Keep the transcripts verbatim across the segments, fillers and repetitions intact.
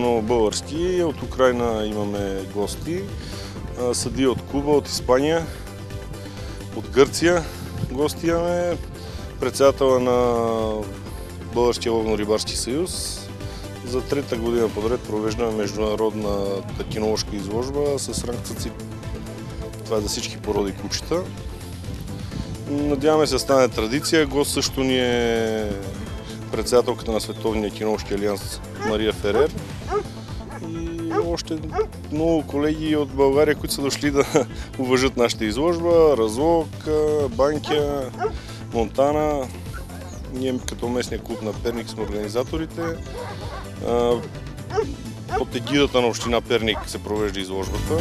единствено български. От Украйна имаме гости. Съдии от Куба, от Испания, от Гърция гости имаме. Председателя на Българския ловно-рибарски съюз. За трета година подред провеждаме международна киноложка изложба с ранг цаци. Това е за всички породи кучета. Надяваме се да стане традиция. Гост също ни е председателката на Световния киноложки алианс Мария Ферер. И още много колеги от България, които са дошли да уважат нашата изложба. Разлог, Банкя, Монтана. Ние като местния клуб на Перник сме организаторите. Под егидата на община Перник се провежда изложбата.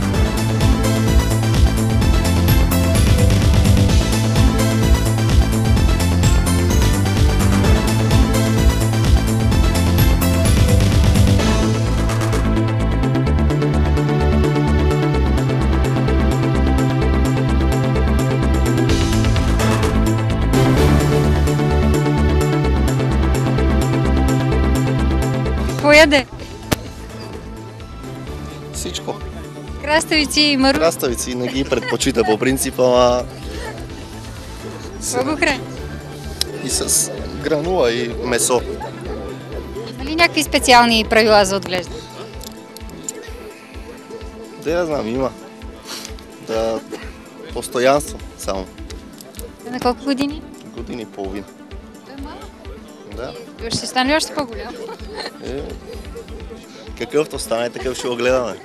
Какво яде? Всичко. Краставици и мару? Краставици не ги предпочита по принцип, ама... Какво го храни? И с гранула и месо. Има ли някакви специални правила за отглеждане? Да я знам, има. Да... Постоянство само. На колко години? Години и половина. Той е малък. Да. Ще стане ли още по-голям? Е, какъвто стане, такъв ще го гледаме.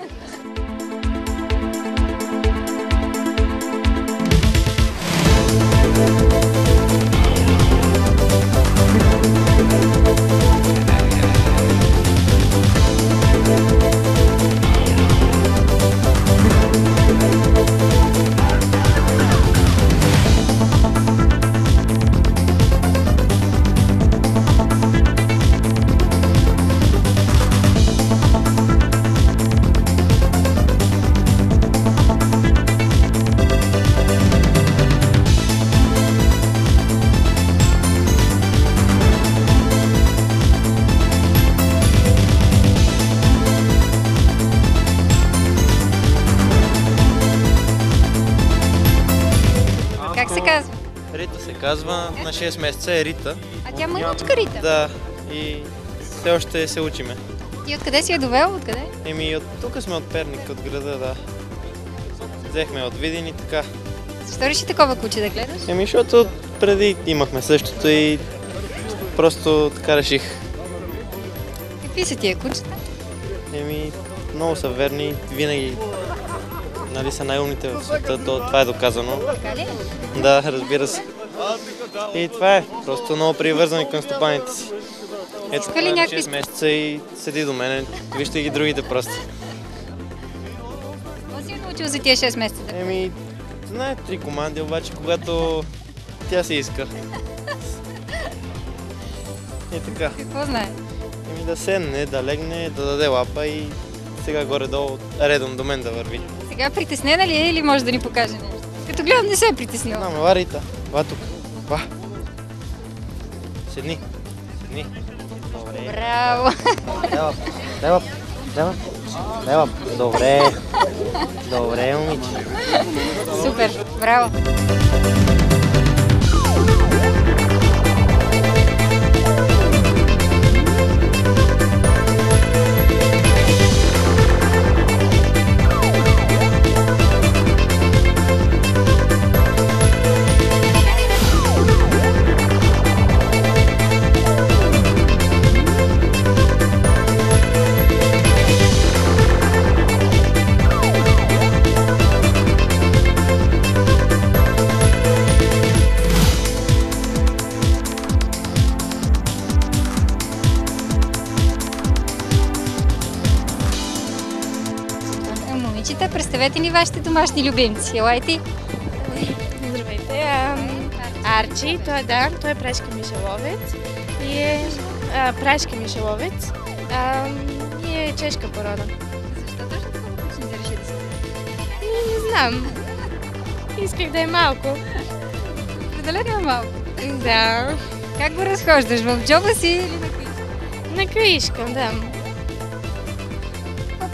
Как се казва? Рита се казва, на шест месеца е Рита. А тя мъничка Рита? Да, и все още се учиме. И откъде си я довел? Откъде? Еми, от тук сме от Перник, от града, да. Взехме от Видин и така. Защо реши такова куче да гледаш? Еми, защото преди имахме същото и просто така реших. Какви са тия кучета? Еми, много са верни, винаги, нали, са най-умните в света, то, това е доказано. Така ли? Да, разбира се. И това е, просто много привързани към стопаните си. Ето, Иска ли това е някакви... шест месеца и седи до мене, вижте ги другите просто. Какво си научил за тия шест месеца? Еми, знае три команди, обаче когато тя се иска. И така. Какво знае? Еми да седне, да легне, да даде лапа и сега горе-долу редом до мен да върви. Сега притеснена ли е или може да ни покаже нещо? Като гледам, не се е притеснила. Знам, ела Рита, ела тук. Ела. Седни. Седни. Добре. Браво! Лева, лева, лева, лева. Добре. Добре, момиче. Супер, браво! Момичета, представете ни вашите домашни любимци. Елайте! Здравейте! Арчи, той е Дан, той е прашки мишеловец и е а, прашки мишеловец а, и е чешка порода. Защо точно такова куче не реши да се? Не, не знам. Исках да е малко. Определено е малко. Да. Как го разхождаш? В джоба си или на каишка? На каишка, да.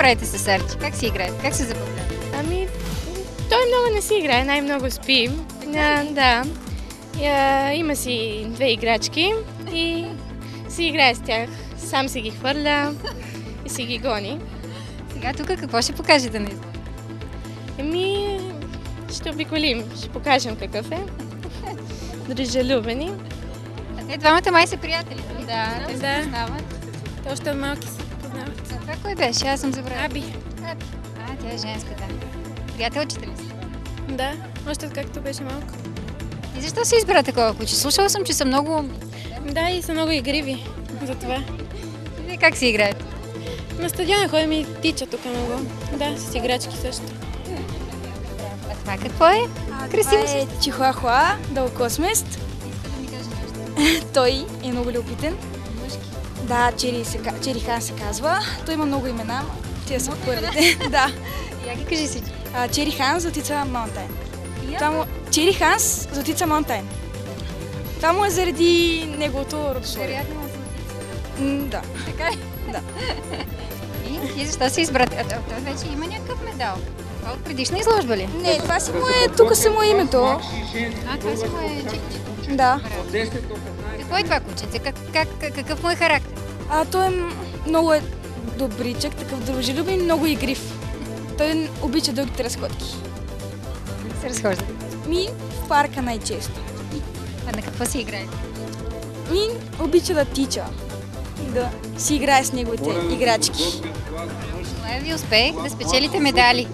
правите с Арчи? Как си играете? Как се забавлявате? Ами, той много не си играе, най-много спи. А, да. А, има си две играчки и си играе с тях. Сам си ги хвърля и си ги гони. Сега тук какво ще покажете на избор? Еми, ще обиколим, ще покажем какъв е. Дружелюбени. А те двамата май са приятели, нали? Да, Те се да. познават. Те още малки се познават. А това кой беше? Аз съм забравила. Аби. Аби. А, тя е женската. Приятелчета ли си? Да, още както беше малко. И защо си избра такова куче? Слушала съм, че са много... Да, и са много игриви, затова. И вие как си играете? На стадиона ходим и тича тук много. Да, с играчки също. А това какво е? Красиво Това си. е чихуахуа, дългокосмест. Иска да ми кажа нещо. Той е много любопитен. Мъжки. Да, Чери, се, ка- Чери Хан се казва. Той има много имена. Тия са първите. Да. Я ги кажи си. А, Чери Хан, Златица Маунтайн. Я? Това му... Чери Ханс, Златица Маунтайн. Това му е заради неговото родословие. Вероятно на златица. М, Да. Така ли? Да. И, и защо си избра? А, а, той вече има някакъв медал. Това от предишна изложба ли? Не, това си му е, тук си му е името. А, това си му е чикче. Да. Какво е това кученце? Как, как, какъв му е характер? А той е м- много е добричък, такъв дружелюбен и много игрив. Той обича дългите разходки. Се разхожда. Ми в парка най-често. А на какво си играе? Ми обича да тича и да си играе с неговите играчки. Желая ви успех да спечелите медали.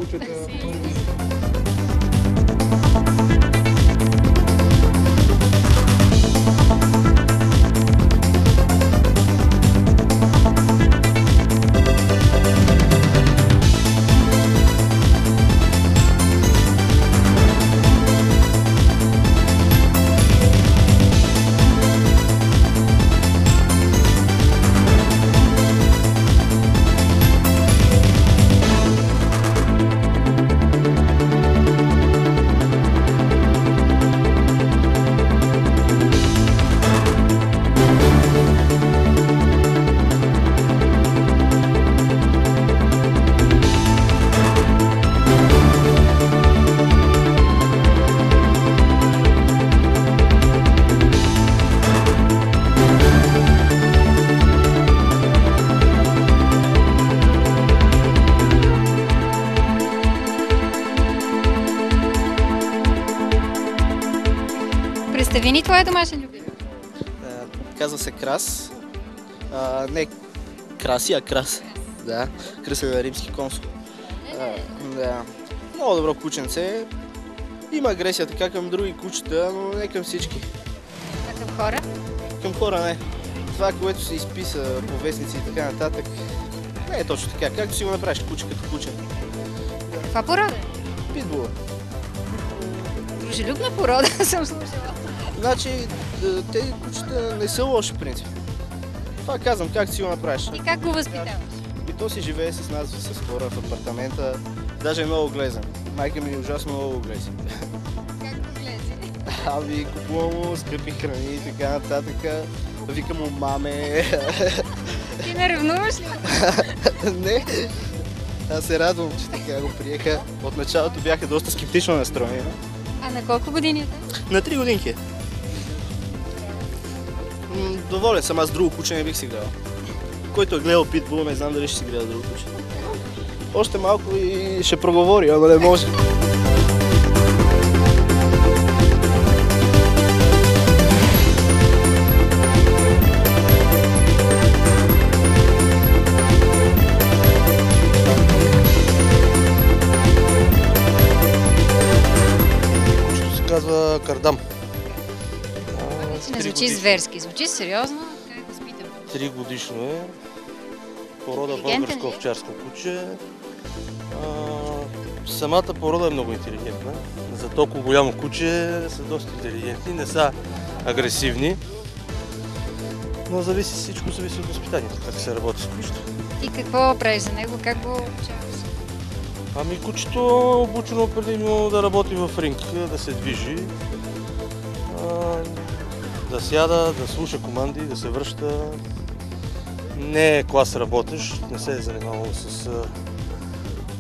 Представи ни твоя домашен любим. А, Казва се Крас. А, не Краси, а Крас. Да, кръстен на римски консул. А, да. Много добро кученце. Има агресия така към други кучета, но не към всички. А към хора? Към хора не. Това, което се изписа по вестници и така нататък, не е точно така. Както си го направиш куче като куче. Каква порода? Питбула. Дружелюбна порода съм слушала. Значи, т- тези кучета не са лоши принцип. Това казвам, както си го направиш. И как го възпитаваш? И то си живее с нас, с хора в апартамента. Даже е много глезен. Майка ми е ужасно много глези. Как го гледа? Ами, купувам му скъпи храни и така нататък. Викам му маме. Ти не ревнуваш ли? Не. Аз се радвам, че така го приеха. От началото бяха доста скептично настроени. А на колко години е? На три годинки е. М, Доволен съм, аз друго куче не бих си гледал. Който е гледал питбул, не знам дали ще си гледа друго куче. Още малко и ще проговори, ама не може. Кучето се казва Кардам. Вече не звучи зверски, звучи сериозно. Как е възпитано? Три годишно е. Порода Интелигентен българско ли е? овчарско куче. А, самата порода е много интелигентна. За толкова голямо куче са доста интелигентни, не са агресивни. Но зависи, всичко зависи от възпитанието, как се работи с кучето. Ти какво правиш за него? Как го обучаваш? Ами кучето е обучено предимно да работи в ринг, да се движи, а, да сяда, да слуша команди, да се връща. Не е клас работещ, не се е занимавал с а,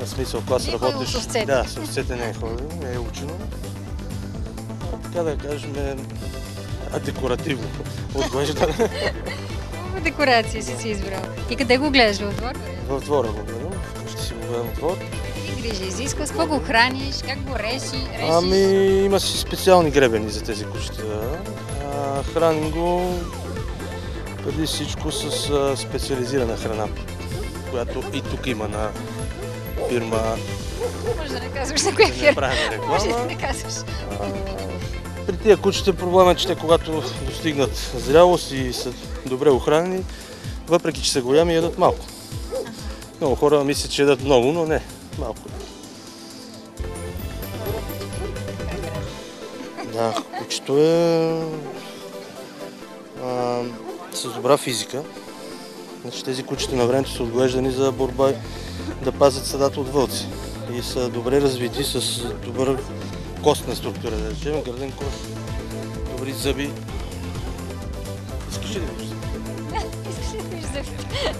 В смисъл, клас Не е ходило работиш. с овцете. Да, с овцете не е ходил, не е учено. А, така да кажем, а, декоративно отглеждане. Хубава декорация си си избрал. И къде го гледаш? В двор? В двора го гледам, вкъщи си го гледам в двор. Какви грижи изисква? С какво го храниш? Как го реши? решиш? Ами, има си специални гребени за тези кучета. А, храним го преди всичко с а, специализирана храна, която и тук има на фирма. Може да не казваш на коя Да не фирма. правим Може да реклама. не казваш. А, при тия кучета проблема е, че те когато достигнат зрялост и са добре охранени, въпреки че са голями, ядат малко. Много хора мислят, че ядат много, но не, малко. Да, кучето е а, с добра физика. Значи, тези кучета на времето са отглеждани за борба да пазят стадата от вълци. И са добре развити, с добър костна структура, да речем, гърден кош, добри зъби. Искаш ли да виждаш? Искаш ли да виждаш зъбите?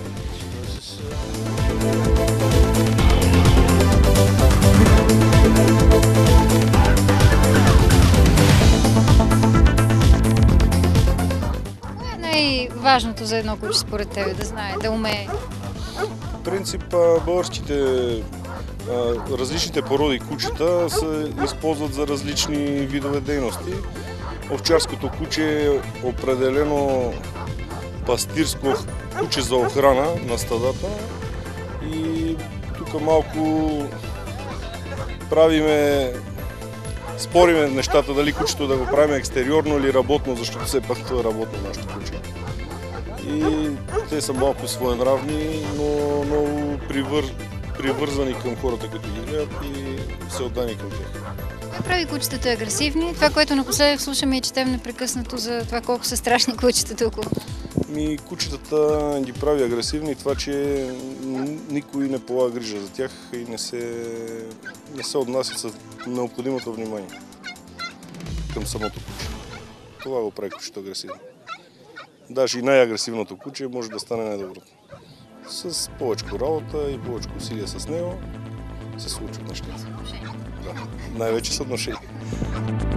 Кое е най-важното за едно куче според тебе да знае, да умее? В принцип, а, българските а, различните породи кучета се използват за различни видове дейности. Овчарското куче е определено пастирско куче за охрана на стадата и тук малко правиме, спориме нещата дали кучето да го правим екстериорно или работно, защото все пак това е работно нашето куче. И те са малко своенравни, но много привър... привързани към хората, които ги гледат и се отдани към тях. Кое прави кучетата агресивни? Това, което напоследък слушаме и четем непрекъснато за това колко са страшни кучетата около. Ми, кучетата ги прави агресивни, това, че никой не полага грижа за тях и не се, не се отнася с необходимото внимание към самото куче. Това го прави кучето агресивно. Даже и най-агресивното куче може да стане най-доброто. С повече работа и повече усилия с него се случват нещата. Да. Най-вече с отношения.